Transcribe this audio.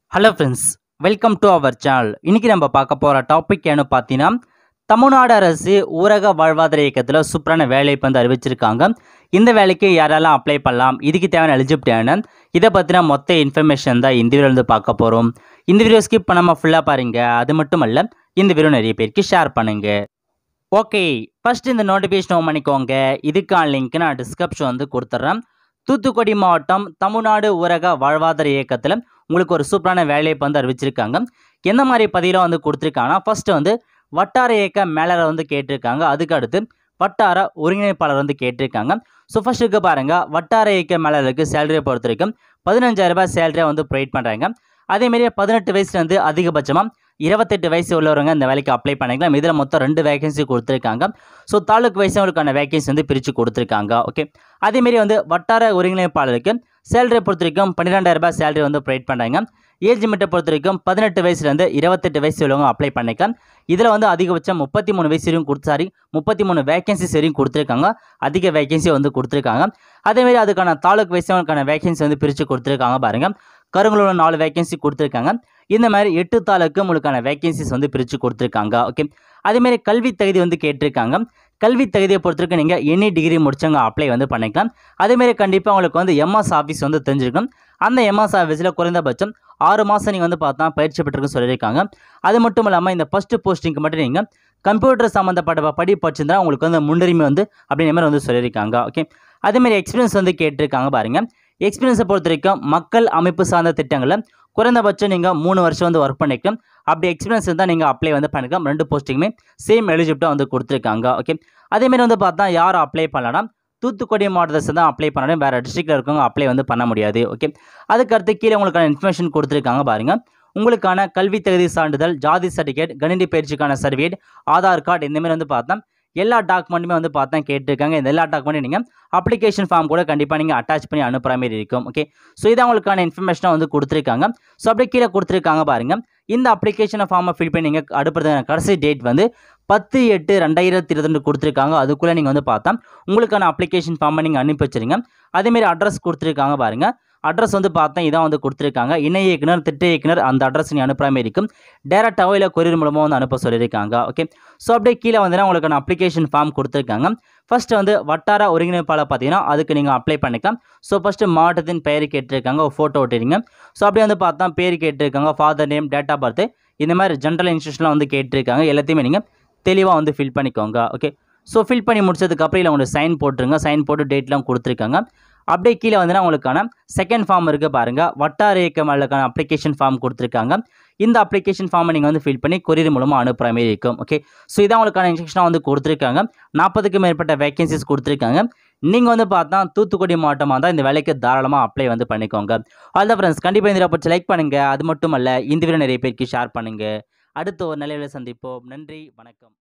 Hello friends, welcome to our channel. இன்றைக்கி நம்ம பார்க்க போகிற டாபிக் என்ன பார்த்தீங்கன்னா, தமிழ்நாடு அரசு ஊரக வாழ்வாதார இயக்கத்தில் சூப்பரான வேலைக்கு வந்து அறிவிச்சிருக்காங்க. இந்த வேலைக்கு யாரெல்லாம் அப்ளை பண்ணலாம், இதுக்கு தேவையான எலிஜிபிலிட்டி என்ன, இதை பற்றின மொத்த இன்ஃபர்மேஷன் தான் இந்த வீடியோவில் வந்து பார்க்க போகிறோம். இந்த வீடியோ ஸ்கிப் பண்ணாமல் ஃபுல்லாக பாருங்கள். அது மட்டும் அல்ல, இந்த வீடியோ நிறைய பேருக்கு ஷேர் பண்ணுங்கள். ஓகே, ஃபஸ்ட்டு இந்த நோட்டிஃபிகேஷன் ஓன் பண்ணிக்கோங்க. இதுக்கான லிங்க் நான் டிஸ்கிரிப்ஷன் வந்து கொடுத்துட்றேன். தூத்துக்குடி மாவட்டம் தமிழ்நாடு ஊரக வாழ்வாதார இயக்கத்தில் உங்களுக்கு ஒரு சூப்பரான வேலையை வந்து அறிவிச்சிருக்காங்க. எந்த மாதிரி பதிலாம் வந்து கொடுத்துருக்காங்கன்னா, ஃபஸ்ட்டு வந்து வட்டார இயக்க மேலாளர் வந்து கேட்டிருக்காங்க. அதுக்கு அடுத்து வட்டார ஒருங்கிணைப்பாளர் வந்து கேட்டிருக்காங்க. ஸோ ஃபஸ்ட் இருக்க பாருங்கள், வட்டார இயக்க மேலாளருக்கு சேலரியை பொறுத்த வரைக்கும் 15,000 ரூபாய் சேலரியை வந்து ப்ரொவைட் பண்ணுறாங்க. அதேமாரி 18 வயசுலேருந்து அதிகபட்சமாக 28 வயசு உள்ளவங்க இந்த வேலைக்கு அப்ளை பண்ணிக்கலாம். இதில் மொத்தம் 2 வேகன்சி கொடுத்துருக்காங்க. ஸோ தாலுக்கு வயசுகளுக்கான வேகன்சி வந்து பிரித்து கொடுத்துருக்காங்க. ஓகே, அதேமாரி வந்து வட்டார ஒருங்கிணைப்பாளருக்கு சேலரியை பொறுத்த வரைக்கும் 12,000 ரூபாய் சேலரி வந்து ப்ரொவைட் பண்ணுறாங்க. ஏஜ் லிமிட்டை பொறுத்த வரைக்கும் 18 வயசுலேருந்து 28 வயசு உள்ளவங்க அப்ளை பண்ணிக்கலாம். இதில் வந்து அதிகபட்சம் 33 வயசு வரையும் 33 வேகன்சிஸ் வரையும் கொடுத்துருக்காங்க. அதிக வேகன்சி வந்து கொடுத்துருக்காங்க. அதேமாரி அதுக்கான தாலுக்கு வயசுகளுக்கான வேகன்சி வந்து பிரித்து கொடுத்துருக்காங்க. பாருங்கள், கருங்கலூர் 4 வேகன்சி கொடுத்துருக்காங்க. இந்த மாதிரி 8 தாலுக்கு உங்களுக்கான வேகன்சிஸ் வந்து பிரித்து கொடுத்துருக்காங்க. ஓகே, அதேமாரி கல்வி தகுதி வந்து கேட்டிருக்காங்க. கல்வி தகுதியை பொறுத்தவரைக்கும் நீங்கள் எனி டிகிரி முடிச்சவங்க அப்ளை வந்து பண்ணிக்கலாம். அதேமாரி கண்டிப்பாக உங்களுக்கு வந்து எம்எஸ் ஆஃபீஸ் வந்து தெரிஞ்சிருக்கும். அந்த எம்எஸ் ஆஃபீஸில் குறைந்தபட்சம் 6 மாதம் நீங்கள் வந்து பார்த்தா பயிற்சி பெற்றுக்குன்னு சொல்லியிருக்காங்க. அது மட்டும் இல்லாமல் இந்த ஃபஸ்ட்டு போஸ்டிங்க்கு மட்டும் நீங்கள் கம்ப்யூட்டர் சம்மந்தப்பட்ட படிப்பு படிச்சிருந்தா உங்களுக்கு வந்து முன்னுரிமை வந்து அப்படிங்கிற மாதிரி வந்து சொல்லியிருக்காங்க. ஓகே, அதேமாரி எக்ஸ்பீரியன்ஸ் வந்து கேட்டிருக்காங்க. பாருங்கள், எக்ஸ்பீரியன்ஸை பொறுத்த வரைக்கும் மக்கள் அமைப்பு சார்ந்த திட்டங்களில் குறைந்தபட்சம் நீங்கள் 3 வருஷம் வந்து ஒர்க் பண்ணிக்கலாம். அப்படி எக்ஸ்பீரியன்ஸ் இருந்தால் நீங்கள் அப்ளை வந்து பண்ணிக்கலாம். 2 போஸ்டிங்குமே சேம் எலிஜிபிளாக வந்து கொடுத்துருக்காங்க. ஓகே, அதேமாரி வந்து பார்த்தா யார் அப்ளை பண்ணலாம், தூத்துக்குடி மாவட்டத்தை தான் அப்ளை பண்ணணும். வேறு டிஸ்ட்ரிக்டில் இருக்கவங்க அப்ளை வந்து பண்ண முடியாது. ஓகே, அதுக்கடுத்து கீழே உங்களுக்கான இன்ஃபர்மேஷன் கொடுத்துருக்காங்க. பாருங்கள், உங்களுக்கான கல்வி தகுதி சான்றிதழ், ஜாதி சர்டிஃபிகேட், கணினி பயிற்சிக்கான சர்டிஃபிகேட், ஆதார் கார்டு, இந்தமாரி வந்து பார்த்தா எல்லா டாக்குமெண்ட்டுமே வந்து பார்த்தா கேட்டிருக்காங்க. இந்த எல்லா டாக்குமெண்ட்டும் நீங்கள் அப்ளிகேஷன் ஃபார்ம் கூட கண்டிப்பாக நீங்கள் அட்டாச் பண்ணி அனுப்புகிற மாதிரி இருக்கும். ஓகே, ஸோ இதான் உங்களுக்கான இன்ஃபர்மேஷனாக வந்து கொடுத்துருக்காங்க. ஸோ அப்படியே கீழே கொடுத்துருக்காங்க. பாருங்கள், இந்த அப்ளிகேஷனை ஃபார்மை ஃபில் பண்ணி நீங்கள் அடுப்புறதுக்கான கடைசி டேட் வந்து 10/8/2022 கொடுத்துருக்காங்க. அதுக்குள்ளே நீங்கள் வந்து பார்த்தா உங்களுக்கான அப்ளிகேஷன் ஃபார்மை நீங்கள் அனுப்பி வச்சுருங்க. அதேமாரி அட்ரஸ் கொடுத்துருக்காங்க. பாருங்கள், அட்ரஸ் வந்து பார்த்தா இதான் வந்து கொடுத்துருக்காங்க. இணை இயக்குனர், திட்ட இயக்குனர், அந்த அட்ரஸ் நீங்கள் அனுப்புகிற மாதிரி இருக்கும். டேரெக்டாகவோ இல்லை கொரியர் மூலமாக வந்து அனுப்ப சொல்லியிருக்காங்க. ஓகே, ஸோ அப்படியே கீழே வந்து உங்களுக்கான அப்ளிகேஷன் ஃபார்ம் கொடுத்துருக்காங்க. ஃபஸ்ட்டு வந்து வட்டார ஒருங்கிணைப்பாளர் பார்த்தீங்கன்னா அதுக்கு நீங்கள் அப்ளை பண்ணிக்கலாம். ஸோ ஃபஸ்ட்டு மாவட்டத்தின் பெயர் கேட்டிருக்காங்க, ஒரு ஃபோட்டோ ஒட்டிடுங்க. ஸோ அப்படியே வந்து பார்த்தா பேர் கேட்டிருக்காங்க, father name, date of birth, இந்த மாதிரி ஜென்ரல் இன்ஸ்ட்ரக்ஷன்லாம் வந்து கேட்டிருக்காங்க. எல்லாத்தையுமே நீங்கள் தெளிவாக வந்து ஃபில் பண்ணிக்கோங்க. ஓகே, ஸோ ஃபில் பண்ணி முடிச்சதுக்கப்புறம் இல்லை உங்களுக்கு சைன் போட்டுருங்க. சைன் போட்டு டேட்லாம் கொடுத்துருக்காங்க. அப்படியே கீழே வந்துன்னா உங்களுக்கான செகண்ட் ஃபார்ம் இருக்குது. பாருங்கள், வட்டார இயக்க மேலுக்கான அப்ளிகேஷன் ஃபார்ம் கொடுத்துருக்காங்க. இந்த அப்ளிகேஷன் ஃபார்மை நீங்கள் வந்து ஃபில் பண்ணி கொரியர் மூலமாக அனுப்புகிற மாதிரி இருக்கும். ஓகே, ஸோ இதான் உங்களுக்கான இன்ஸ்ட்ரக்ஷனாக வந்து கொடுத்துருக்காங்க. 40க்கும் மேற்பட்ட வேகன்சிஸ் கொடுத்துருக்காங்க. நீங்கள் வந்து பார்த்தா தூத்துக்குடி மாவட்டமாக தான் இந்த வேலைக்கு தாராளமாக அப்ளை வந்து பண்ணிக்கோங்க. ஆல் த ஃப்ரெண்ட்ஸ், கண்டிப்பாக இந்த வீடியோ லைக் பண்ணுங்கள். அது மட்டும் அல்ல, இந்த வீடியோ நிறைய பேருக்கு ஷேர் பண்ணுங்கள். அடுத்து ஒரு நல்ல வீடியோவில் சந்திப்போம். நன்றி, வணக்கம்.